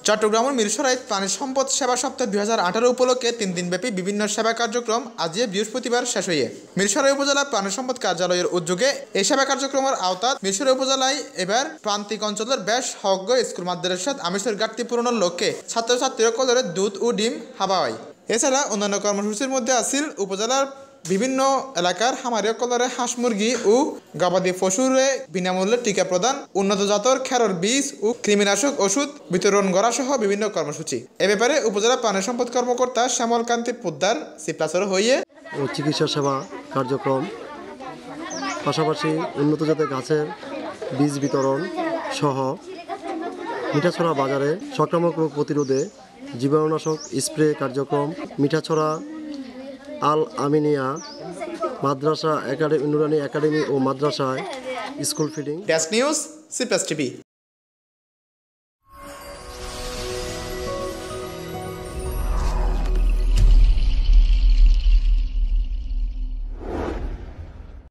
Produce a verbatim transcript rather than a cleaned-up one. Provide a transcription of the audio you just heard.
চট্টগ্রামের মিরসরাইত পানি সম্পদ সেবা সপ্তাহ দুই হাজার আঠারো উপলক্ষে তিন দিনব্যাপী বিভিন্ন সেবা কার্যক্রম আজ বৃহস্পতিবার শেষ হয়ে মিরসরাই উপজেলা পানি সম্পদ কার্যালয়ের উদ্যোগে এই সেবা কার্যক্রমের আওতাত মিরসরাই উপজেলায় এবার প্রান্তিক অঞ্চলের বেশ হজ্ঞ স্কুল মাদ্রাসাত আমিষের ঘাটতি পূরণের লক্ষ্যে ছাত্রছাত্রীসকলের দুধ ও ডিম খাওয়া হয়। এছাড়া অন্যান্য কর্মসূচির মধ্যে আছিল উপজেলার বিভিন্ন এলাকার খামারিয়া কলরে হাঁস মুরগি ও গবাদি পশুরে বিনামূল্যে টিকা প্রদান, উন্নত জাতের খেরর বীজ ও কৃমিনাশক ওষুধ বিতরণ করা সহ বিভিন্ন কর্মসূচি। এ ব্যাপারে উপজেলা পানি সম্পদ কর্মকর্তা শ্যামল কান্তি পোদ্দার সিপ্লাসর হয়ে ও চিকিৎসা সেবা কার্যক্রম, পাশাপাশি উন্নত জাতের গাছের বীজ বিতরণ সহ মিঠাছড়া বাজারে সংক্রামক রোগ প্রতিরোধে জীবাণুনাশক স্প্রে কার্যক্রম, মিঠাছড়া আল আমিনিয়া মাদ্রাসা একাডেমি, নুরানি একাডেমি ও মাদ্রাসায় school feeding. Desk news, C plus TV.